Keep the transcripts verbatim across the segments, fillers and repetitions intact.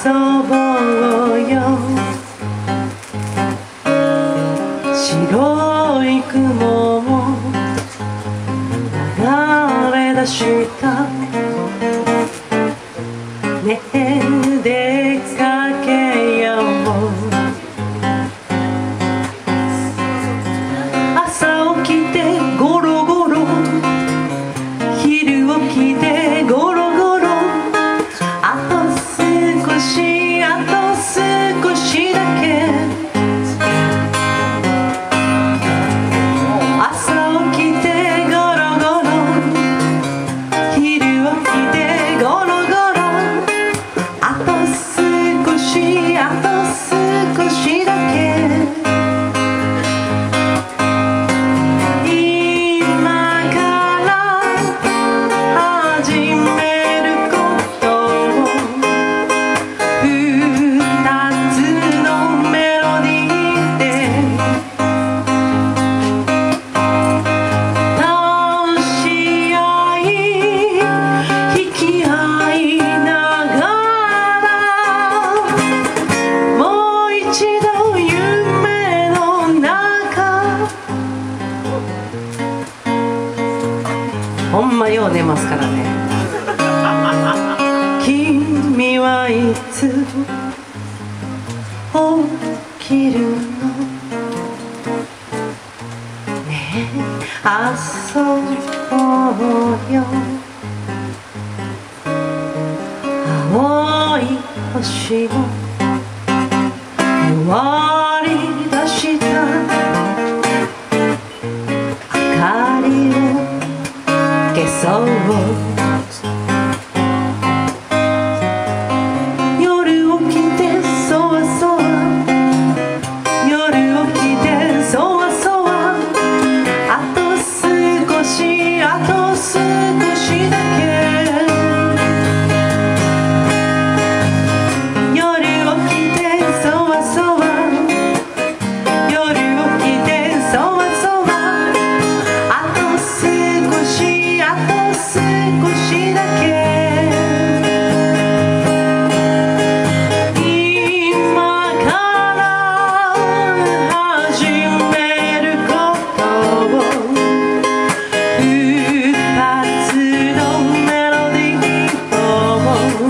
ぼうよ。白い雲も流れ出したね。出かけよう。朝起きてゴロゴロ、昼起きてゴロゴロ、あと少しあと少しだけ。朝起きてゴロゴロ、昼起きてゴロゴロ、あと少しあと少しだけ。今から始めることを二つのメロディーで倒し合い引き合いながら、もう一度夢の中。ほんまよう寝ますからね。君はいつ起きるのね。遊ぼうよ。青い星も終わりだした。明かりを消そう。夜起きてそわそわ、夜起きてそわそわ、あと少しあと少しだけ。夜起きてそわそわ、夜起きてそわそわ、あと少しあと少しだけ。今から始めることを二つのメロディーを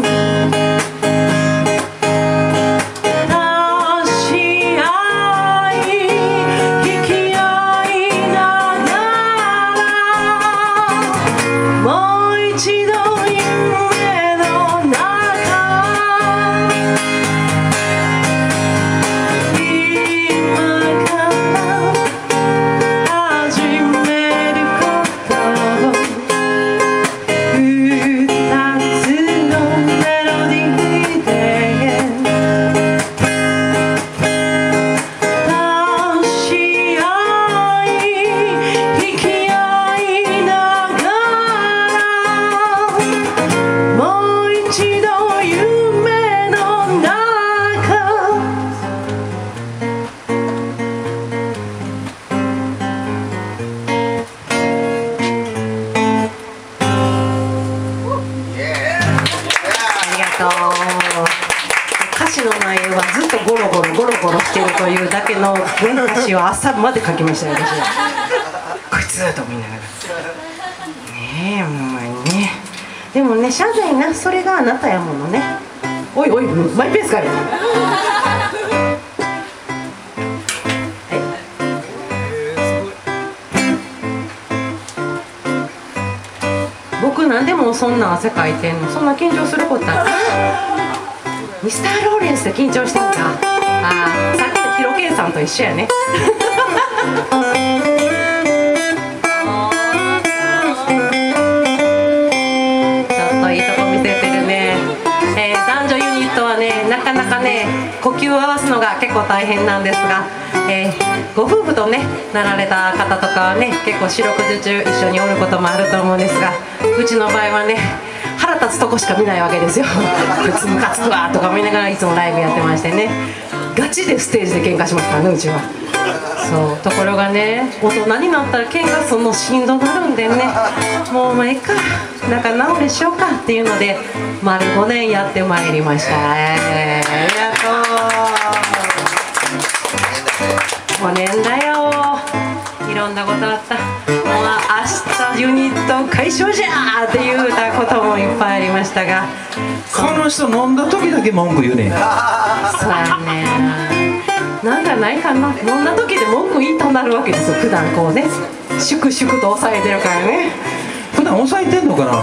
足し合い引き合いながら、もう一度夢の中。今から始めることを二つのメロディーで倒し合い引き合いながら、もう一度夢の中。ありがとう。歌詞の内容はずっとゴロゴロゴロゴロしてるというだけの歌詞を朝まで書きましたよ、私は。こいつと思いながらねえ、ほんまにね。でもね、しゃあないな、それがあなたやものね。おいおい、マイペースかい。僕なんでもそんな汗かいてんの。そんな緊張することある？ミスターローレンスで緊張してんか。ああ、さっきのヒロケンさんと一緒やね。ちょっといいとこ見せてるね。えー、男女ユニットはね、なかなかね呼吸を合わすのが結構大変なんですが、えー、ご夫婦とねなられた方とかはね、結構四六時中一緒におることもあると思うんですが、うちの場合はね腹立つとこしか見ないわけですよ。こいつムカつくわとか見ながらいつもライブやってましてね、ガチでステージで喧嘩しますからね、うちは。そうところがね、大人になったら喧嘩そのしんどなるんでね、もうまあいいか、仲直りしようかっていうので丸ごねんやってまいりました。えーごねんだよ。いろんなことあった。もう明日ユニット解消じゃーっていうたこともいっぱいありましたが、 この人飲んだ時だけ文句言うねん。 そうやね。なんかないかな。飲んだ時で文句言いたなるわけですよ。普段こうね、粛々と抑えてるからね。 普段抑えてんのかな。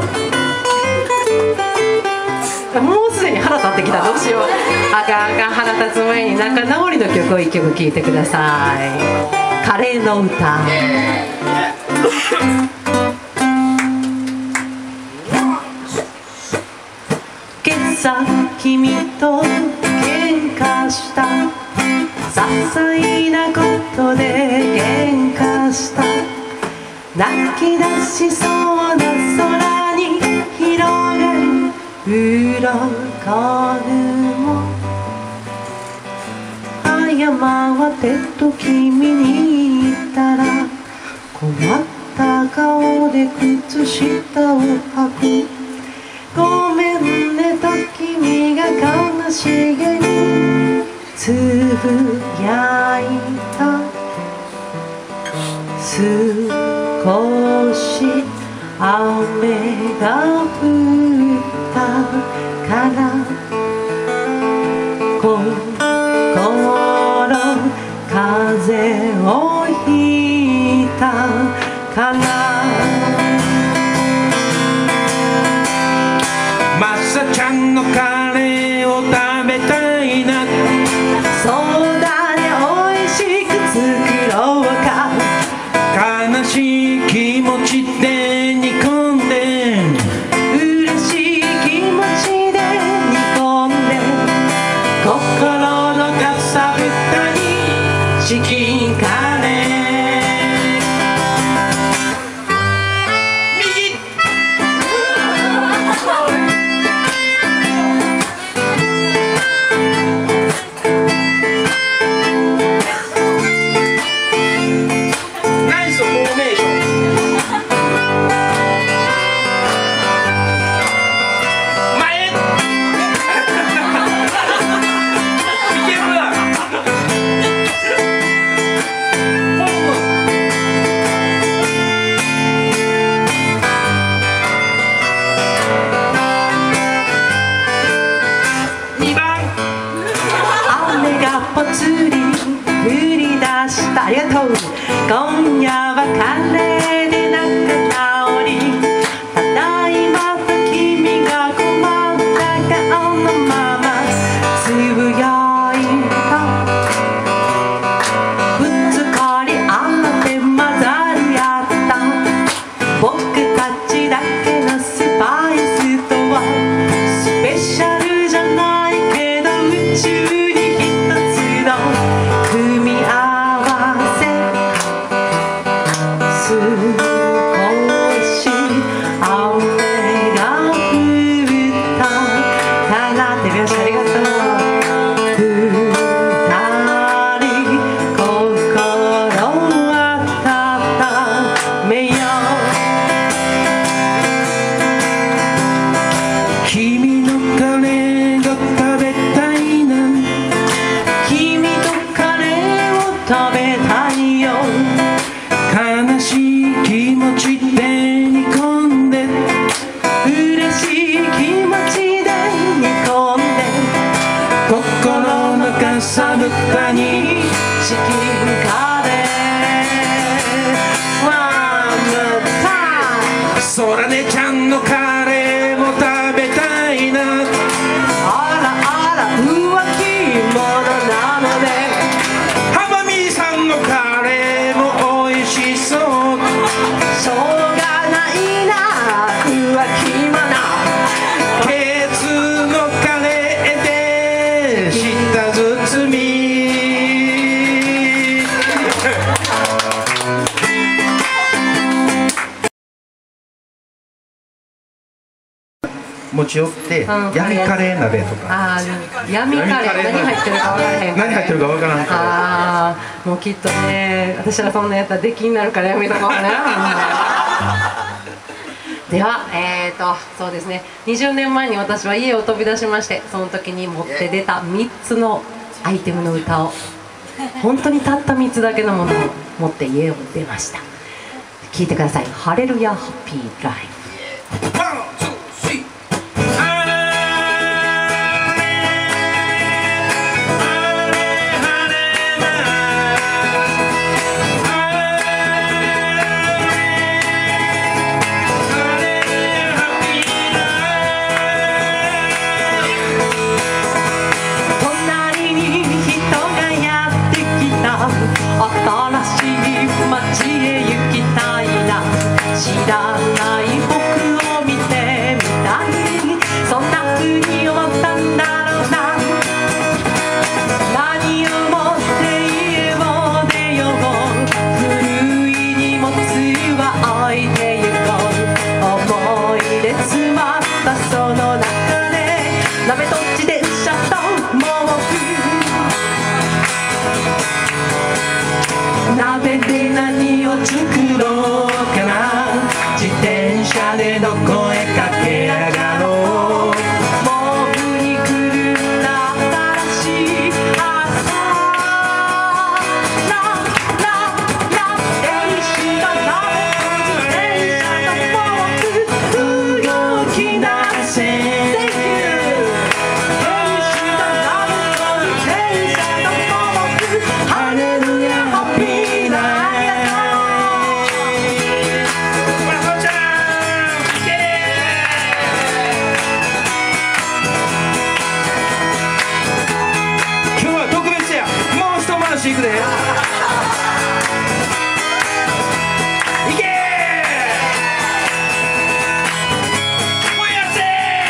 もうすでに腹立ってきた。どうしよう。あかんあかん。腹立つ前に仲直りの曲を一曲聴いてください。カレーの歌。今朝君と喧嘩した。些細なことで喧嘩した。泣き出しそうな空に広がる鱗雲。謝ってと君に言ったら、困った顔で靴下を履く。ごめんねと君が悲しげにつぶやいた。少し雨が降ったから心風邪をひいたかな。 マサちゃんのカレーを食べたいな。 そうだね、おいしく作ろうか。 悲しい気持ちで煮込んで、 嬉しい気持ちで煮込んで、心のかさぶたにチキンカレー。右ナイスフォーメーション。前いけるわ。にばん雨がぽつり降り出した。ありがとう。今夜はカレーで中香り。ただいまと君が困った顔のままつぶやいた。ぶつかり合って混ざり合った。僕たちだけのスパイスとはスペシャルじゃないけど、宇宙に一つの組み合わせ。少し雨が降ったから手拍子ありがとう。二人心温めよう。君のカレーが食べたいな。君とカレーを食べたいよ。悲しい気持ちで煮込んで、嬉しい気持ちで煮込んで、心のかさぶたにチキンカレー。ワンモアタイム。そらねちゃんのカレーも食べたいな。あらあら浮気者なので、浜美さんのカレーも美味しそう。しょうがないな浮気者。ケツのカレーで舌包み。持ち寄って、うん、闇カレー鍋とか。ああ、闇カレー、何入ってるか分からへん。何入ってるか分からんから。ああ、もうきっとね、私らそんなやったら出禁になるからやめとこうね。では、えーと、そうですね、にじゅうねんまえに私は家を飛び出しまして、その時に持って出たみっつのアイテムの歌を本当にたったみっつだけのものを持って家を出ました。聞いてください。ハレルヤハッピーライフ。 知らない僕を見てみたい、そんな風に思ったんだろうな。何を持って家を出よう、古い荷物は置いてゆこう。思い出詰まったその中で鍋と自転車と毛布、鍋で何を作ろうかな。自転車でどこへ駆け上がろう。毛布にくるんだ新しい朝。ラララ練習が鍋と自転車と毛布動き出せ。練習が鍋と自転車と毛布。ハレルヤハッピーライフ。 いくで。いけもうやって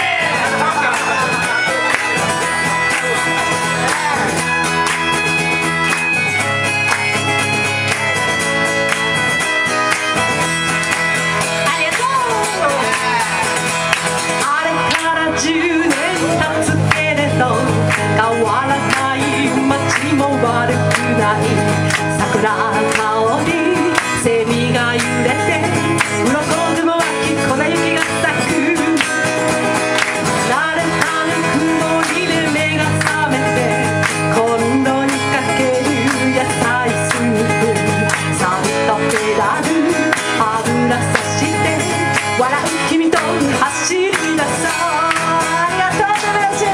ありがとう。あれからじゅうねん経つけれど変わらない街も悪くない。桜香りセミが揺れて鱗雲はき粉雪が咲く。慣れたぬ曇りで目が覚めてコンロにかける野菜スープ。サンとペダル油さして笑う君と走り出そう。ありがとうございます。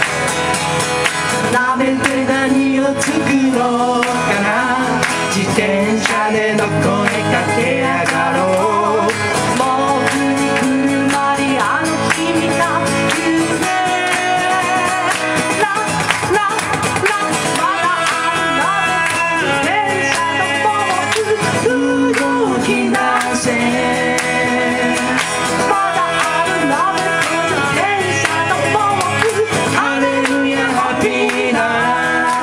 鍋で何を作ろうかな。自転車でどこへ駆け上がろう。毛布にくるまりあの日見た夢。ラララまだある鍋と自転車と毛布動き出せ。まだある鍋と自転車と毛布。ハレルヤハッピーライフ。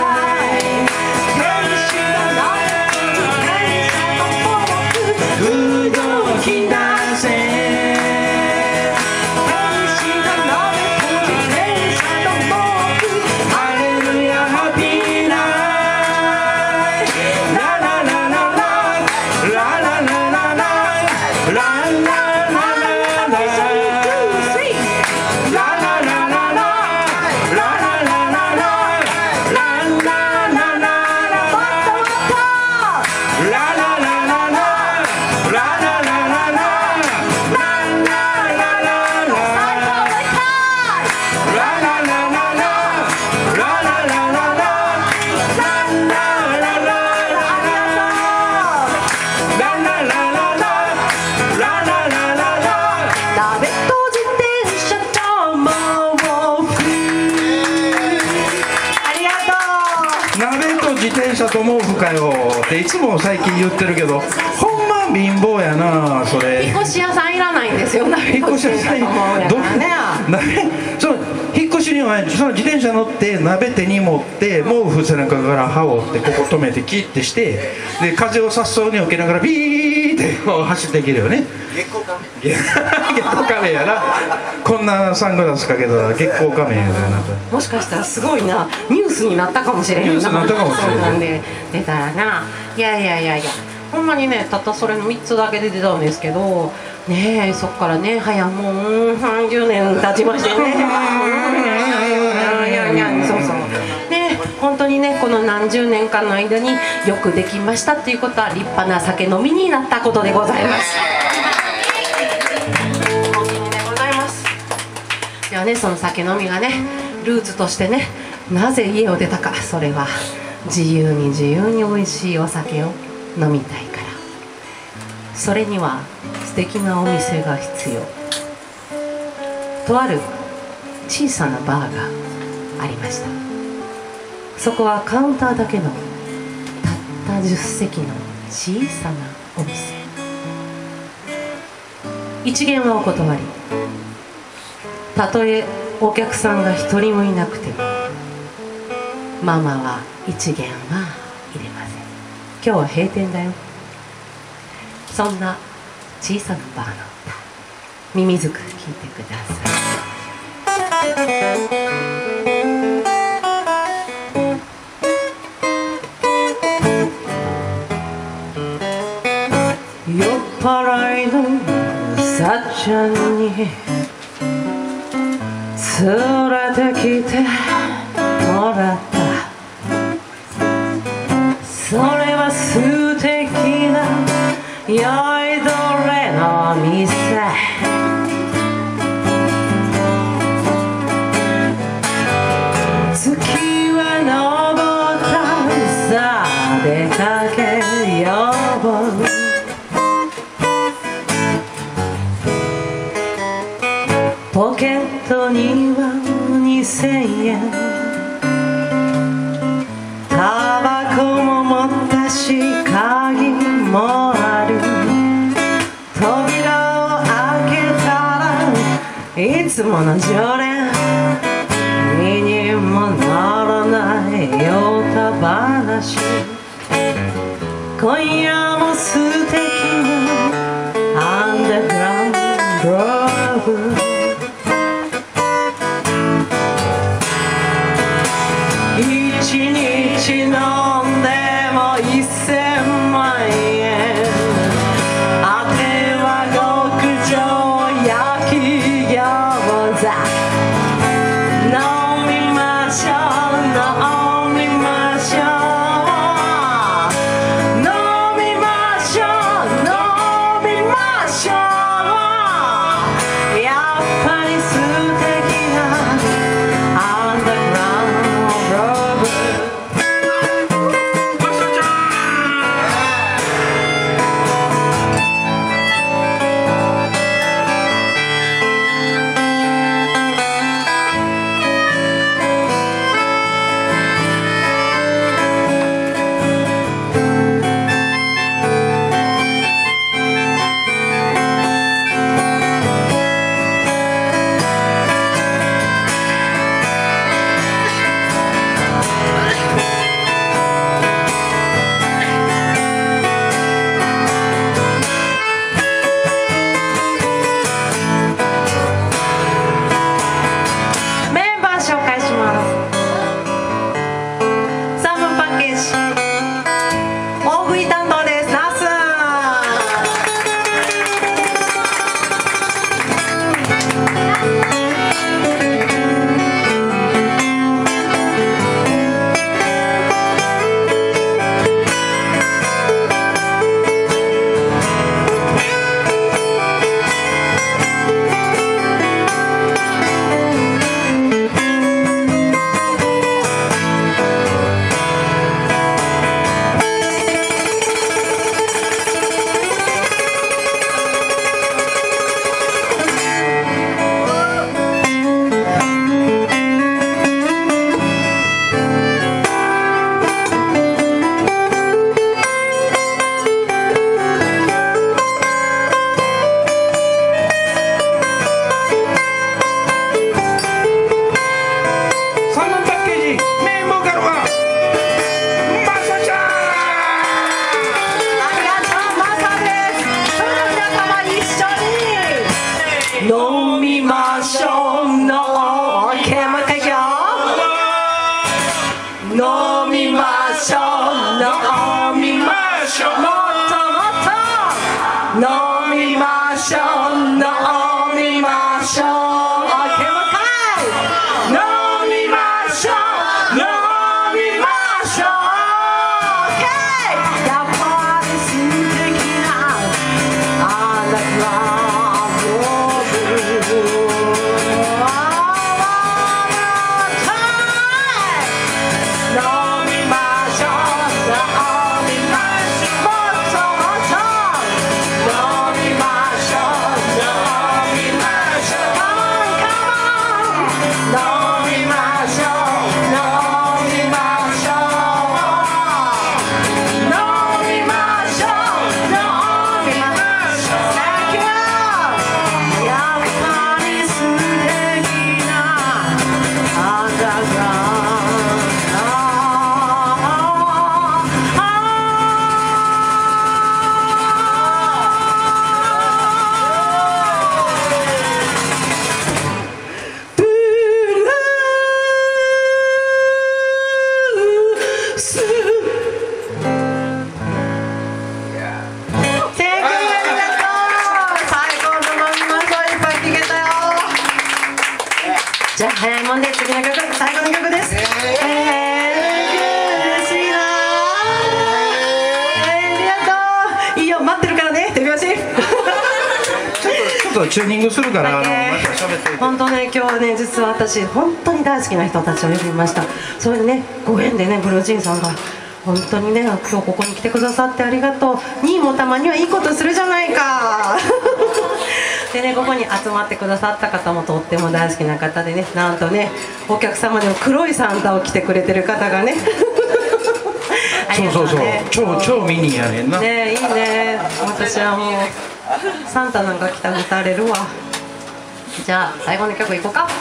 自転車と毛布かよっていつも最近言ってるけど、ほんま貧乏やなそれ。 引っ越し屋さんいらないんですよ。 引っ越し屋さんど鍋その引っ越しにはその自転車乗って鍋手に持って毛布背中から羽織ってここ止めてキッてしてで風をさっそうに受けながらビーってこう走っていけるよね。 月光仮面月光仮面やな。こんなサングラスかけたら月光仮面やな。 もしかしたらすごいなニュースになったかもしれへんな。 ニュースになったかもしれへん。 そうなんで出たらな。いやいやいやいやほんまにねたったそれのみっつだけで出たんですけどねえそっからね早もうさんじゅうねん経ちましてね。いやいやそうそうね本当にねこの何十年間の間によくできましたっていうことは立派な酒飲みになったことでございます。本当にでございます。ではねその酒飲みがねルーツとしてねなぜ家を出たか、それは自由に自由に美味しいお酒を飲みたいから。それには素敵なお店が必要。とある小さなバーがありました。そこはカウンターだけのたったじゅっせきの小さなお店。一元はお断り。たとえお客さんが一人もいなくてもママは一元は入れません。今日は閉店だよ。そんな小さなバーの歌、耳づく聞いてください。酔っ払いのさっちゃんに連れてきてもらった。それは素敵な酔いどれの店。月は昇ったさあ出かけよう。ポケットにはにせんえん、タバコも持ったし鍵もある。扉を開けたらいつもの常連、身にもならない酔った話。今夜も素敵なアンダーグラウンドラブ。一日飲んでもいっせんまんえん、あては極上焼き餃子。飲みましょう飲みましょう飲みましょう飲みましょう。やっぱり素敵なアンダーグラウンドラブ。飲みましょうの OK もう一回いくよ。飲みましょう飲みましょうもっともっと飲みましょう飲みましょう OK もう一回飲みましょう飲みチューニングするからあのまた喋って本当ね、今日はね、実は私本当に大好きな人たちを呼びました。それでね、ご縁でね、ブルージーンさんが本当にね、今日ここに来てくださってありがとう。にいもたまにはいいことするじゃないかでね、ここに集まってくださった方もとっても大好きな方でね、なんとね、お客様でも黒いサンタを着てくれてる方がねそうそうそう、超超ミニやねんな。 ね、いいね。私はもうサンタなんか来たら歌れるわ。じゃあ最後の曲いこうか。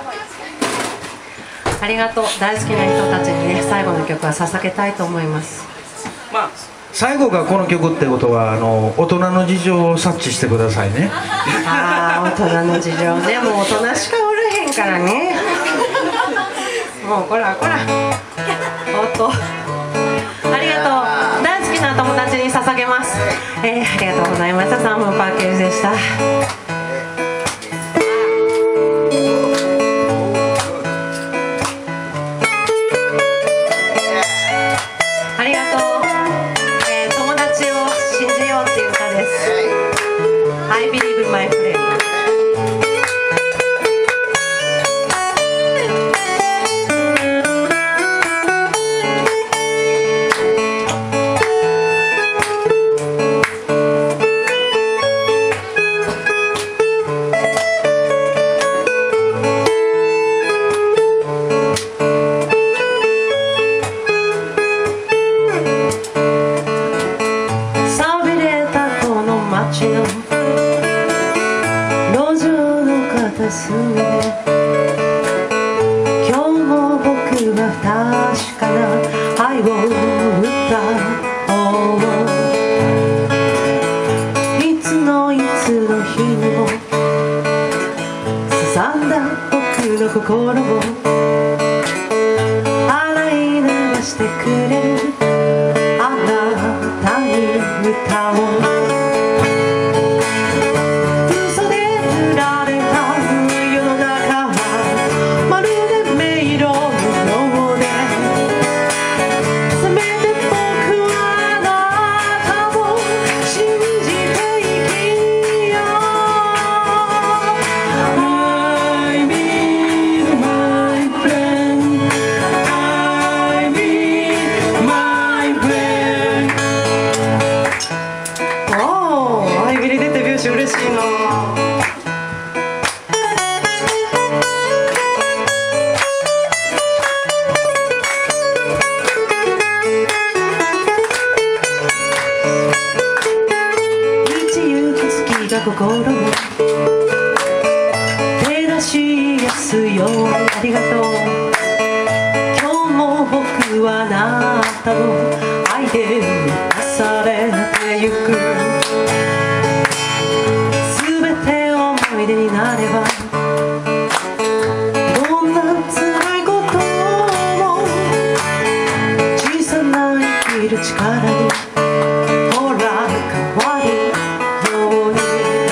ありがとう。大好きな人たちにね、最後の曲は捧げたいと思います。 まあ最後がこの曲ってことはあの大人の事情を察知してくださいね。 ああ、大人の事情ね。もう大人しかおらへんからね。もうこらこらおっと、ありがとう。大好きな友達に捧げます。えー、ありがとうございました。さんぶんパッケージでした。ありがとう。えー、友達を信じようっていう歌です。I believe my friend。路上の片隅で今日も僕は確かな愛を歌おう。いつのいつの日にもすさんだ僕の心を洗い流してくれるあなたに歌おう。嬉しいな。道行く月が心を照らしやすようにありがとう。今日も僕はあなたの愛で満たされてゆく。思い出になればどんな辛いことも小さな生きる力にほら変わるように。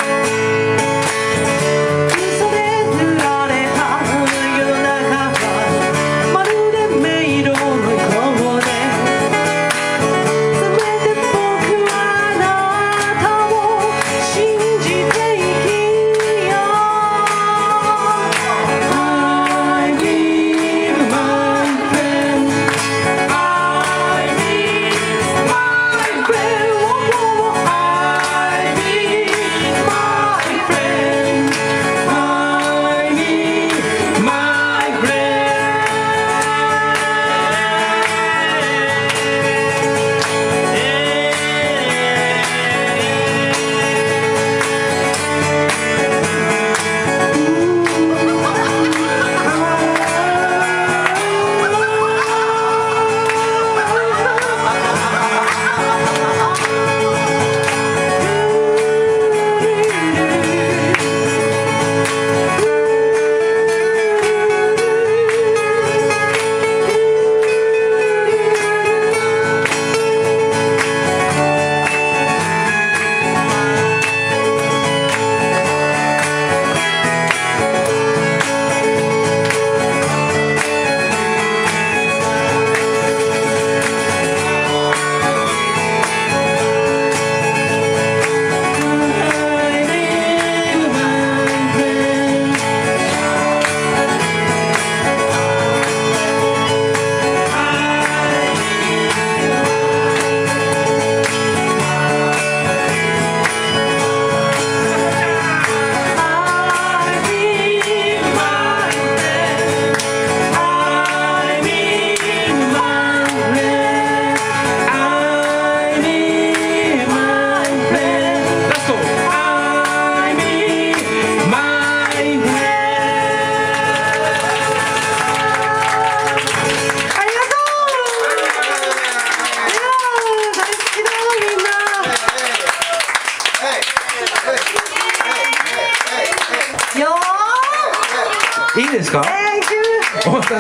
嘘で塗られた世の中はまるで迷路のようでせめて僕はあなたを信じていき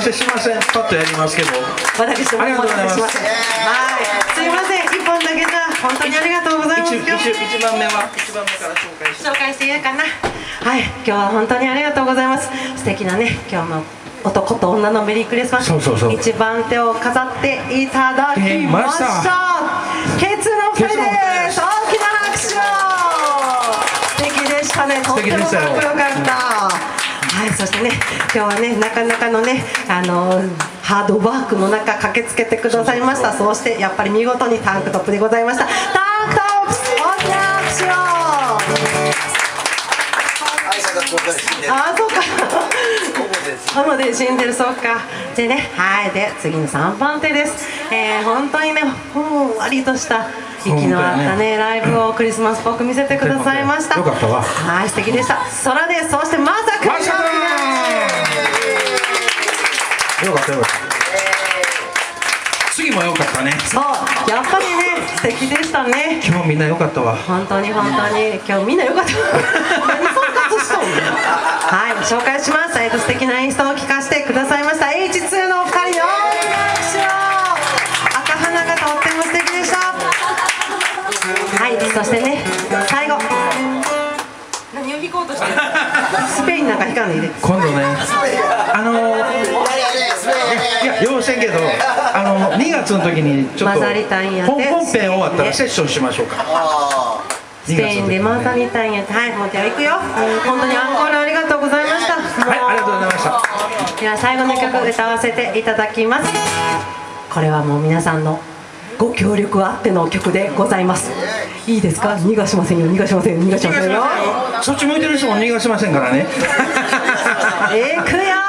せしません。パッとやりますけど。 私どもお待たせしません。はい、すいません、一本だけじゃ本当にありがとうございます。 一一一番目は一番目から紹介して。 紹介していいかな。はい、今日は本当にありがとうございます。素敵なね、今日も男と女のメリークリスマス。 そうそうそう。 一番手を飾っていただきました。ケツの二人です。大きな拍手を。素敵でしたね。とってもかっこよかった。はい、そしてね、今日はね、なかなかのね、あのー、ハードワークの中駆けつけてくださいました。そうしてやっぱり見事にタンクトップでございました。タンクトップ、大きな拍手を。ああ、そうか。ホモで死んでる、そうか。でね、はい、で次のさんばん手です。えー、本当にね、ほんわりとした息の合ったねライブをクリスマスっぽく見せてくださいました。 よかったわ。 はい、素敵でした。空です。そしてまさかまさかよかったよかった。次もよかったね。 そう、やっぱりね、素敵でしたね。 今日みんなよかったわ。 本当に本当に今日みんなよかった。何そんな活しとんの。はい、紹介します。えっと素敵な演奏を聞かせてくださいました エイチツー のお二人の拍手を。赤花がとっても素敵でした。はい、そしてね、最後。何を弾こうとしてる。スペインなんか弾かないで。 今度ね、あのー、いや、要せんけど、あのにがつの時にちょっと本編終わったらセッションしましょうか。 スペインで混ざりたいんやって。はい、もうじゃあ行くよ。本当にアンコールありがとうございました。はい、 ありがとうございました。 では最後の曲歌わせていただきます。これはもう皆さんのご協力あっての曲でございます。いいですか？逃がしませんよ、逃がしませんよ、逃がしませんよ。 そっち向いてる人も逃がしませんからね。 いくよ。